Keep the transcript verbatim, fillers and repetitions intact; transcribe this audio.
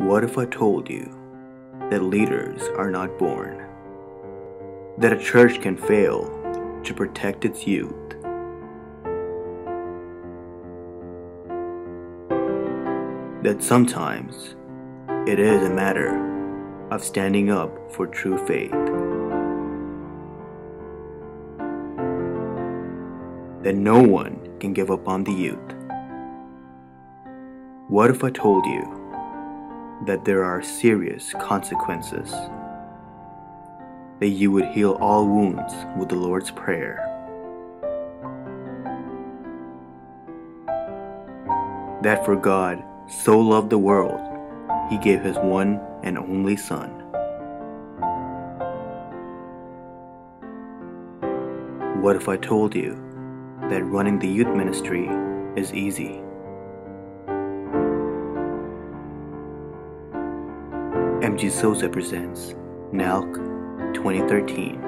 What if I told you that leaders are not born? That a church can fail to protect its youth? That sometimes it is a matter of standing up for true faith? That no one can give up on the youth? What if I told you that there are serious consequences? That you would heal all wounds with the Lord's Prayer? That for God so loved the world, He gave His one and only Son. What if I told you that running the youth ministry is easy? M G Sosa presents N A L C twenty thirteen.